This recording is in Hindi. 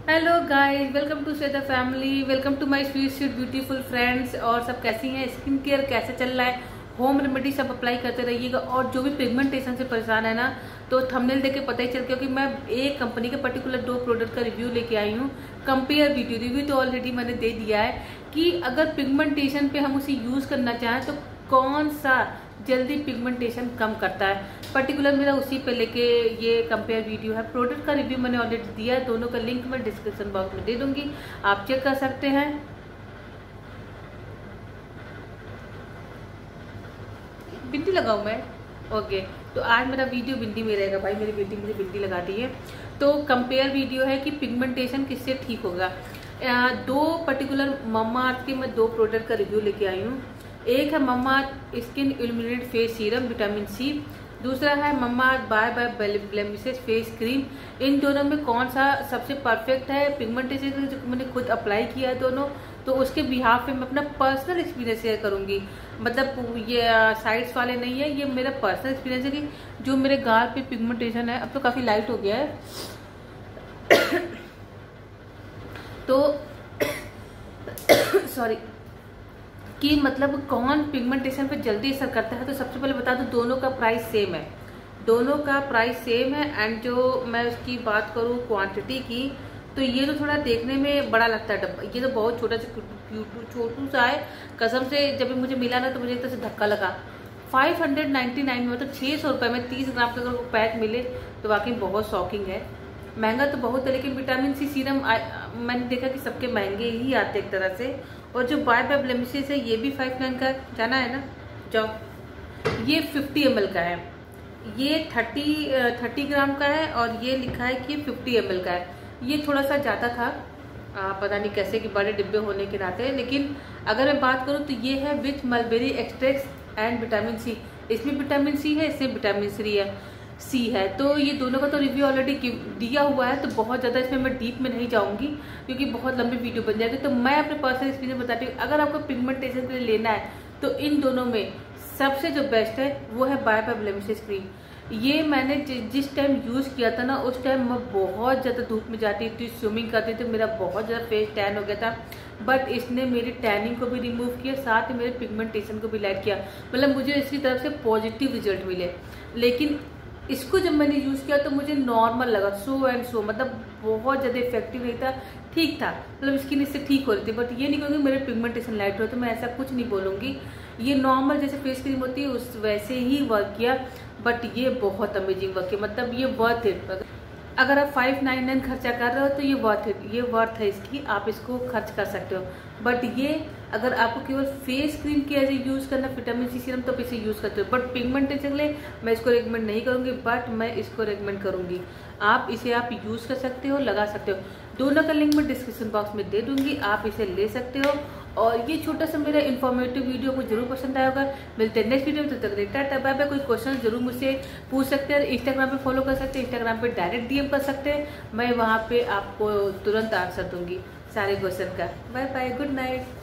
Hello guys, welcome to Shweta family, welcome to my sweet sweet beautiful friends. और सब कैसी हैं? स्किन केयर कैसे चल रहा है? होम रेमेडी सब अप्लाई करते रहिएगा। और जो भी पिगमेंटेशन से परेशान है ना, तो थंबनेल देख के पता ही चल गया कि मैं एक कंपनी के पर्टिकुलर 2 प्रोडक्ट का रिव्यू लेके आई हूँ। कंपेयर रिव्यू तो ऑलरेडी मैंने दे दिया है कि अगर पिगमेंटेशन पे हम उसे यूज करना चाहें तो कौन सा जल्दी पिगमेंटेशन कम करता है। पर्टिकुलर मेरा उसी पे लेके ये कंपेयर वीडियो है। प्रोडक्ट का रिव्यू मैंने ऑलरेडी दिया है, दोनों का लिंक मैं डिस्क्रिप्शन बॉक्स में दे दूंगी, आप चेक कर सकते हैं। बिंदी लगाऊं मैं? ओके, तो आज मेरा वीडियो बिंदी में रहेगा। भाई मेरी बेटी मुझे बिंदी लगाती है। तो कंपेयर वीडियो है कि पिगमेंटेशन किससे ठीक होगा। 2 पर्टिकुलर मम्मा-अर्थ के मैं 2 प्रोडक्ट का रिव्यू लेके आई हूँ। एक है Mamaearth skin illuminate face serum vitamin C, दूसरा है Mamaearth bye blemishes face cream. इन दोनों में कौन सा सबसे परफेक्ट है पिगमेंटेशन के लिए, जो मैंने खुद अप्लाई किया है दोनों, तो उसके बिहाफ पे मैं अपना पर्सनल एक्सपीरियंस शेयर करूंगी। मतलब ये साइट्स वाले नहीं है, ये मेरा पर्सनल एक्सपीरियंस है कि जो मेरे गाल पे पिगमेंटेशन है। अब तो काफी लाइट हो गया है तो सॉरी कि मतलब कौन पिगमेंटेशन पे जल्दी असर करता है। तो सबसे पहले बता दूं, दोनों का प्राइस सेम है, दोनों का प्राइस सेम है। एंड जो मैं उसकी बात करूं क्वांटिटी की, तो ये तो थोड़ा देखने में बड़ा लगता है डब्बा, ये तो बहुत छोटा छोटू सा है। कसम से जब मुझे मिला ना तो मुझे एक तरह से धक्का लगा। 599 में, मतलब 600 रुपये में 30 ग्राम का अगर पैक मिले तो वाकई बहुत शॉकिंग है। महंगा तो बहुत है, लेकिन विटामिन सी सीरम मैंने देखा कि सबके महंगे ही आते एक तरह से। और जो बाय ब्लेमिशेस है ये भी 59 का जाना है ना, जाओ। ये 50 ml का है, ये 30 ग्राम का है, और ये लिखा है कि 50 ml का है। ये थोड़ा सा ज़्यादा था, पता नहीं कैसे कि बड़े डिब्बे होने के नाते। लेकिन अगर मैं बात करूँ तो ये है with mulberry extract and vitamin C. इसमें विटामिन सी है, इसमें विटामिन सी है। तो ये दोनों का तो रिव्यू ऑलरेडी दिया हुआ है, तो बहुत ज़्यादा इसमें मैं डीप में नहीं जाऊंगी क्योंकि बहुत लंबी वीडियो बन जाएगी। तो मैं अपने पर्सनल एक्सपीरियंस बताती हूँ। अगर आपको पिगमेंटेशन के लिए लेना है तो इन दोनों में सबसे जो बेस्ट है वो है बाय ब्लेमिशेस क्रीम। ये मैंने जिस टाइम यूज़ किया था ना, उस टाइम मैं बहुत ज़्यादा धूप में जाती थी, स्विमिंग करती थी, मेरा बहुत ज़्यादा फेस टैन हो गया था। बट इसने मेरी टैनिंग को भी रिमूव किया, साथ ही मेरे पिगमेंटेशन को भी लाइट किया। मतलब मुझे इसकी तरफ से पॉजिटिव रिजल्ट मिले। लेकिन इसको जब मैंने यूज़ किया तो मुझे नॉर्मल लगा, सो मतलब बहुत ज़्यादा इफेक्टिव नहीं था, ठीक था। मतलब स्किन इससे ठीक हो रही थी। बट ये नहीं कहूँगी मेरे पिगमेंटेशन लाइट हो, तो मैं ऐसा कुछ नहीं बोलूँगी। ये नॉर्मल जैसे फेस क्रीम होती है उस वैसे ही वर्क किया। बट ये बहुत अमेजिंग वर्क किया, मतलब ये वर्थ इट। अगर आप 599 खर्चा कर रहे हो तो ये वर्थ है इसकी, आप इसको खर्च कर सकते हो। बट ये अगर आपको केवल फेस क्रीम के एज ए यूज़ करना विटामिन सी सीरम, तो आप इसे यूज़ करते हो। बट पिगमेंटेशन के लिए मैं इसको रिकमेंड नहीं करूँगी, बट मैं इसको रिकमेंड करूँगी। आप यूज़ कर सकते हो, लगा सकते हो। दोनों का लिंक मैं डिस्क्रिप्शन बॉक्स में दे दूंगी, आप इसे ले सकते हो। और ये छोटा सा मेरा इन्फॉर्मेटिव वीडियो को जरूर पसंद आया होगा। मिलते हैं नेक्स्ट वीडियो में, तब तक टाटा बाय बाय। कोई क्वेश्चन जरूर मुझसे पूछ सकते हैं, इंस्टाग्राम पे फॉलो कर सकते हैं, इंस्टाग्राम पे डायरेक्ट डीएम कर सकते हैं, मैं वहाँ पे आपको तुरंत आंसर दूंगी सारे क्वेश्चन का। Bye bye, good night.